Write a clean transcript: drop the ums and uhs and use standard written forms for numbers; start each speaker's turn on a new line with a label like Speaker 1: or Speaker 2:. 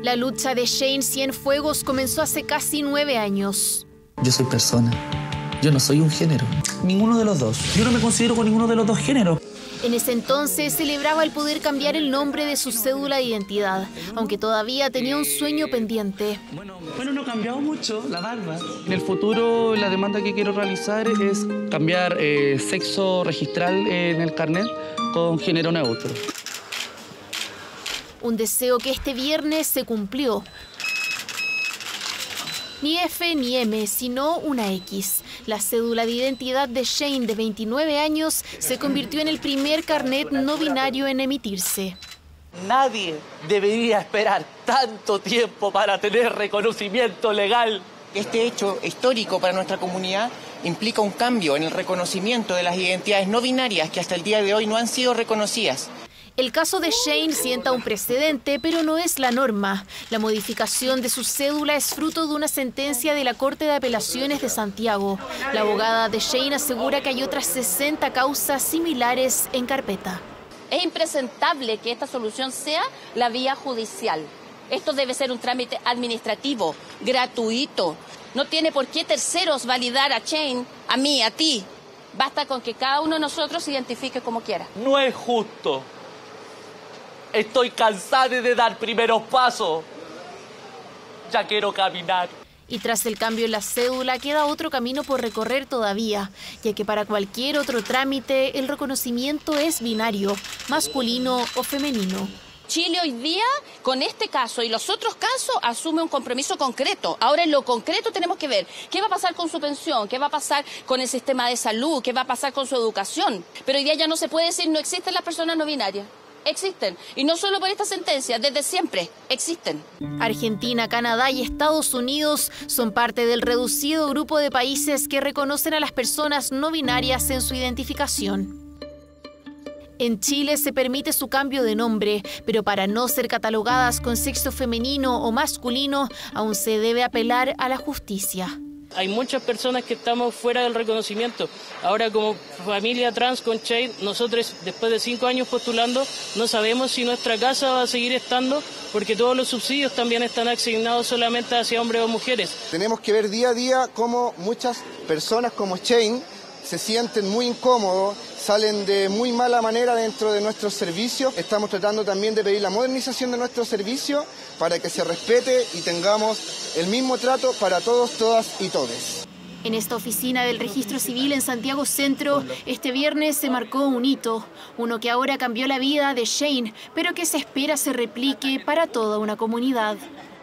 Speaker 1: La lucha de Shane Cienfuegos comenzó hace casi 9 años.
Speaker 2: Yo soy persona. Yo no soy un género. Ninguno de los dos. Yo no me considero con ninguno de los dos géneros.
Speaker 1: En ese entonces celebraba el poder cambiar el nombre de su cédula de identidad, aunque todavía tenía un sueño pendiente.
Speaker 2: Bueno, no ha cambiado mucho la barba.
Speaker 3: En el futuro, la demanda que quiero realizar es cambiar sexo registral en el carnet con género neutro.
Speaker 1: Un deseo que este viernes se cumplió. Ni F ni M, sino una X. La cédula de identidad de Shane, de 29 años, se convirtió en el primer carnet no binario en emitirse.
Speaker 4: Nadie debería esperar tanto tiempo para tener reconocimiento legal.
Speaker 5: Este hecho histórico para nuestra comunidad implica un cambio en el reconocimiento de las identidades no binarias que hasta el día de hoy no han sido reconocidas.
Speaker 1: El caso de Shane sienta un precedente, pero no es la norma. La modificación de su cédula es fruto de una sentencia de la Corte de Apelaciones de Santiago. La abogada de Shane asegura que hay otras 60 causas similares en carpeta.
Speaker 6: Es impresentable que esta solución sea la vía judicial. Esto debe ser un trámite administrativo, gratuito. No tiene por qué terceros validar a Shane, a mí, a ti. Basta con que cada uno de nosotros se identifique como quiera.
Speaker 4: No es justo. Estoy cansado de dar primeros pasos. Ya quiero caminar.
Speaker 1: Y tras el cambio en la cédula queda otro camino por recorrer todavía, ya que para cualquier otro trámite el reconocimiento es binario, masculino o femenino.
Speaker 6: Chile hoy día, con este caso y los otros casos, asume un compromiso concreto. Ahora en lo concreto tenemos que ver qué va a pasar con su pensión, qué va a pasar con el sistema de salud, qué va a pasar con su educación. Pero hoy día ya no se puede decir no existen las personas no binarias. Existen, y no solo por esta sentencia, desde siempre existen.
Speaker 1: Argentina, Canadá y Estados Unidos son parte del reducido grupo de países que reconocen a las personas no binarias en su identificación. En Chile se permite su cambio de nombre, pero para no ser catalogadas con sexo femenino o masculino, aún se debe apelar a la justicia.
Speaker 7: Hay muchas personas que estamos fuera del reconocimiento. Ahora, como familia trans con Shane, nosotros después de 5 años postulando, no sabemos si nuestra casa va a seguir estando, porque todos los subsidios también están asignados solamente hacia hombres o mujeres.
Speaker 8: Tenemos que ver día a día cómo muchas personas como Shane se sienten muy incómodos, salen de muy mala manera dentro de nuestros servicios. Estamos tratando también de pedir la modernización de nuestros servicios para que se respete y tengamos el mismo trato para todos, todas y todes.
Speaker 1: En esta oficina del Registro Civil en Santiago Centro, este viernes se marcó un hito, uno que ahora cambió la vida de Shane, pero que se espera se replique para toda una comunidad.